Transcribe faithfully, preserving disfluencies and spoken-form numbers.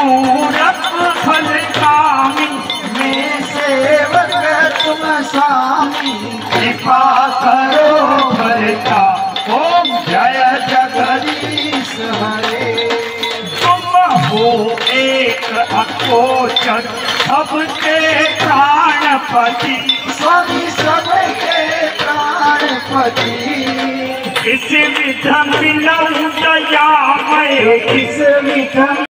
मूरख फल कामी, मैं सेवक तुम स्वामी, कृपा करो भरता, ओम जय जगदीश हरे। तुम हो एक अकोचर सबके प्राणपति, स्वामी सबके प्राणपति, इस विधम मिलऊं दयामय, इस विधम